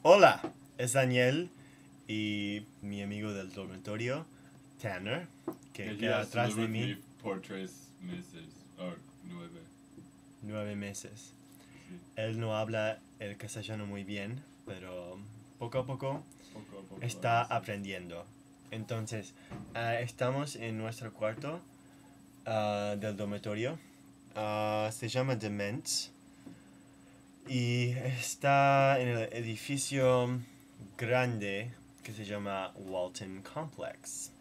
Hola, es Daniel y mi amigo del dormitorio, Tanner, que Yeah, he queda has to atrás live de with mí me por 3 meses. Or 9. 9 meses. Sí. Él no habla el castellano muy bien, pero poco a poco Poco a poco, a está veces. aprendiendo. Entonces, estamos en nuestro cuarto del dormitorio. Se llama Dements y está en el edificio grande que se llama Walton Complex.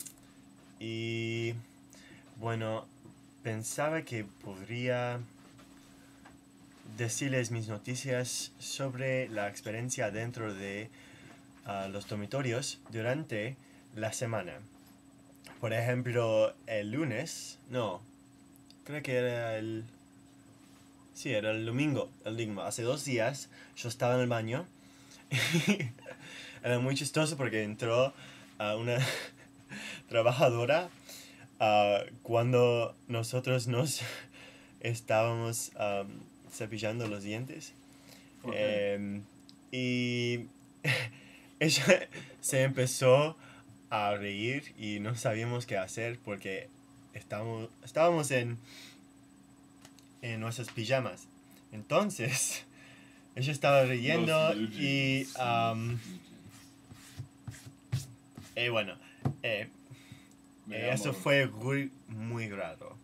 Y bueno, pensaba que podría decirles mis noticias sobre la experiencia dentro de los dormitorios durante la semana. Por ejemplo, el lunes, no, creo que era el... Sí, era el domingo, Hace 2 días yo estaba en el baño. Era muy chistoso porque entró una trabajadora cuando nosotros nos estábamos cepillando los dientes. Okay. Y ella se empezó a reír y no sabíamos qué hacer porque estábamos en nuestras pijamas. Entonces, ella estaba Los riendo Blue y, Jays. Los Blue Jays. bueno, eh, eso Veamos. fue muy, muy raro.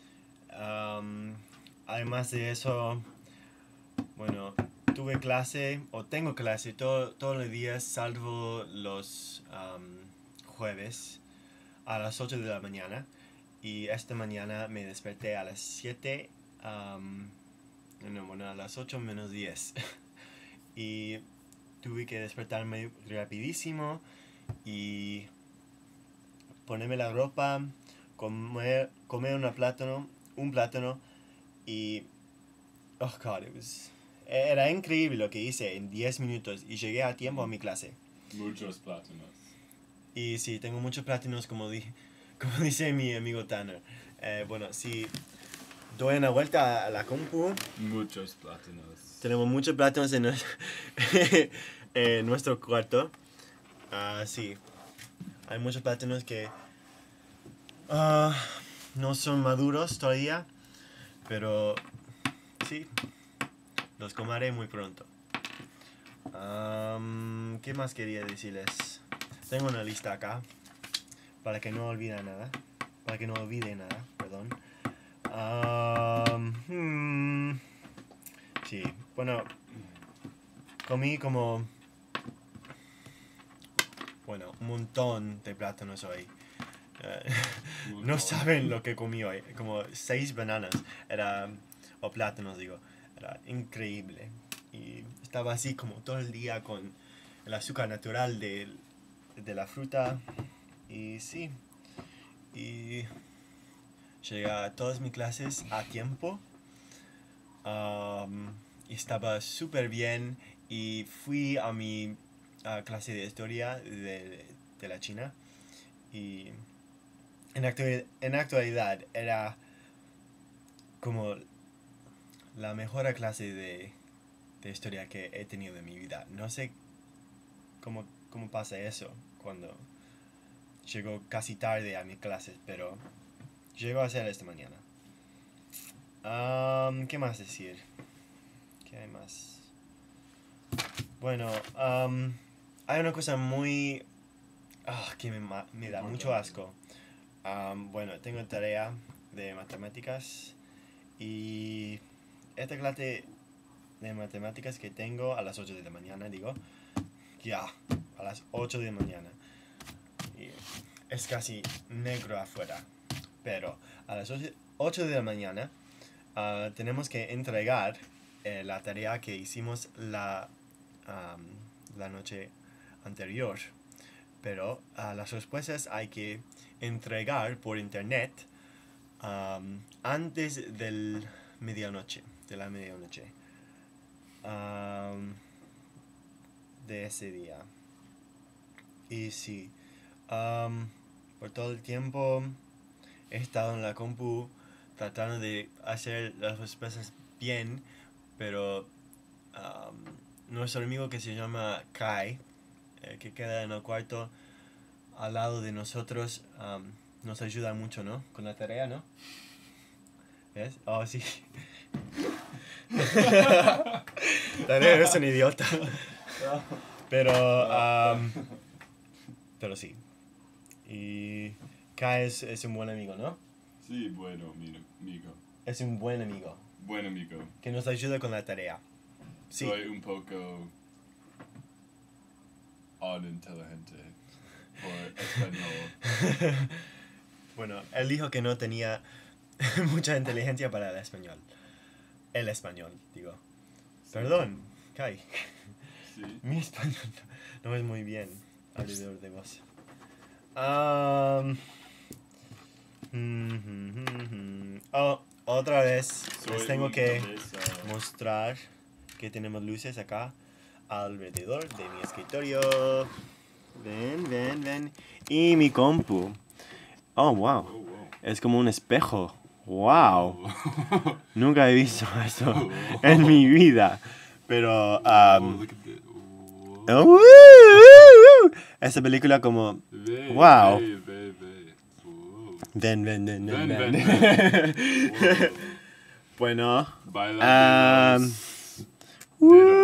Además de eso, bueno, tuve clase o tengo clase todos los días salvo los jueves a las 8 de la mañana. Y esta mañana me desperté a las 7, no, bueno, a las 8 menos 10. Y tuve que despertarme rapidísimo y ponerme la ropa, comer un plátano y... Oh God, era increíble lo que hice en 10 minutos y llegué a tiempo a mi clase. Muchos plátanos. Y sí, tengo muchos plátanos como dice mi amigo Tanner. Bueno, si doy una vuelta a la compu, Muchos plátanos. tenemos muchos plátanos en, en nuestro cuarto. Sí, hay muchos plátanos que ah, no son maduros todavía, pero sí, los comeré muy pronto. ¿Qué más quería decirles? Tengo una lista acá para que no olvide nada. Para que no olvide nada, perdón. Sí, bueno, comí como, bueno, un montón de plátanos hoy. No saben lo que comí hoy, como 6 bananas, o plátanos digo, era increíble. Y estaba así como todo el día con el azúcar natural de la fruta. Y sí, y llegué a todas mis clases a tiempo. Y estaba súper bien y fui a mi clase de historia de la China. Y en actualidad era como la mejor clase de historia que he tenido en mi vida. No sé cómo pasa eso cuando llego casi tarde a mis clases, pero llegó a ser esta mañana. ¿Qué más decir? ¿Qué hay más? Bueno, hay una cosa muy... que me da mucho Importante. asco. Bueno, tengo tarea de matemáticas y esta clase de matemáticas que tengo a las 8 de la mañana, digo, ya, a las 8 de la mañana. Y es casi negro afuera, pero a las 8 de la mañana tenemos que entregar la tarea que hicimos la noche anterior. Pero las respuestas hay que entregar por internet antes de la medianoche um, de ese día. Y sí, por todo el tiempo he estado en la compu tratando de hacer las respuestas bien, pero nuestro amigo que se llama Kai, que queda en el cuarto al lado de nosotros, nos ayuda mucho, ¿no? Con la tarea, ¿no? ¿Ves? Oh, sí. Daniel es un idiota. Pero sí. Y Kai es un buen amigo, ¿no? Sí, bueno, amigo. Es un buen amigo Buen amigo. que nos ayuda con la tarea. Sí. Soy un poco uninteligente por español. Bueno, él dijo que no tenía mucha inteligencia para el español. El español, digo. Perdón, Kai. Sí. Mi español no es muy bien alrededor de vos. Oh, otra vez les Soy tengo un que cabeza. mostrar que tenemos luces acá alrededor de mi escritorio. Ven. Y mi compu. Oh, wow. Oh, wow. Es como un espejo. Wow. Oh. Nunca he visto eso en mi vida. Pero... Oh, look at this. Oh. Esa película como... Ve, Wow. ve. Oh. Ven. Ven. Wow. Bueno... Baila de los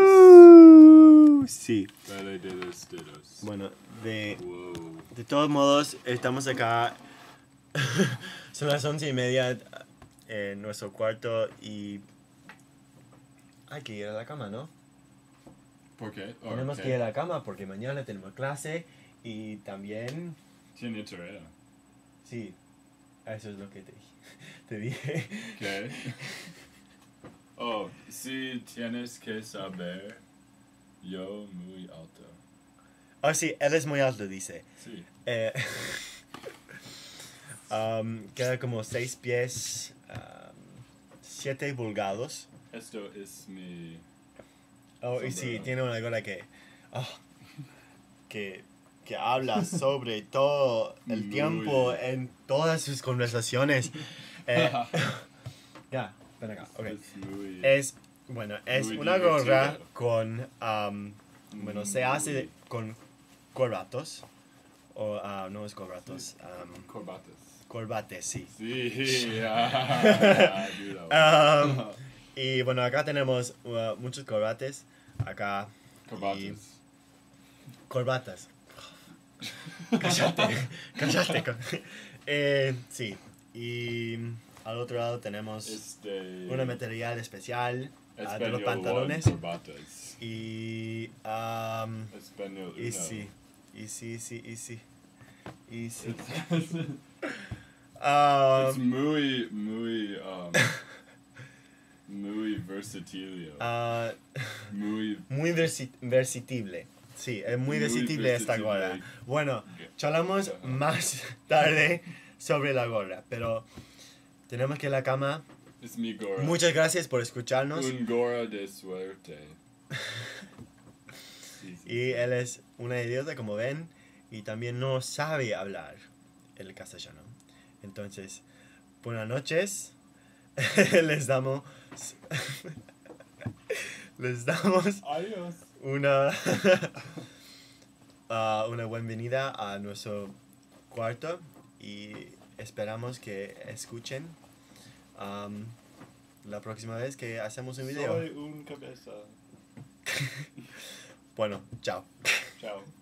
sí. Baila de los dedos. Bueno, Wow. de todos modos, estamos acá. Son las 11:30 en nuestro cuarto y hay que ir a la cama, ¿no? ¿Por qué? Oh, Tenemos ok. que ir a la cama porque mañana tenemos clase y también, Tiene tarea. sí, eso es lo que te dije. ¿Qué? Oh, sí, tienes que saber. Yo muy alto. Oh, sí, él es muy alto, dice. Sí. Queda como 6 pies, 7 pulgadas. Esto es mi... Oh, y sí, Sombrero. tiene una gorra que habla sobre todo el Muy tiempo bien. en todas sus conversaciones. Ya, ven acá, ok. Es muy... Es Muy una gorra divertido. con, se hace Muy- con corbatos, o no es corbatos, Corbatas. corbates, sí. Sí. Dilo. Y bueno, acá tenemos muchos corbates, acá Corbatas. corbatas. Cállate. Sí, y al otro lado tenemos un material especial de los Español pantalones. one, corbatas. Y Español y uno. sí. Es muy, muy versatilio. Muy... Muy versatible. Sí, es muy Muy versatilmente esta versatility. gorra. Bueno, Ok. charlamos Ajá. más tarde sobre la gorra, pero tenemos que ir a la cama. Es mi gorra. Muchas gracias por escucharnos. Un gorra de suerte. Sí. Y él es una idiota, como ven, y también no sabe hablar el castellano. Entonces, buenas noches. les damos Adiós. una una bienvenida a nuestro cuarto y esperamos que escuchen la próxima vez que hacemos un video. Soy un cabeza. Bueno, chao. Chao.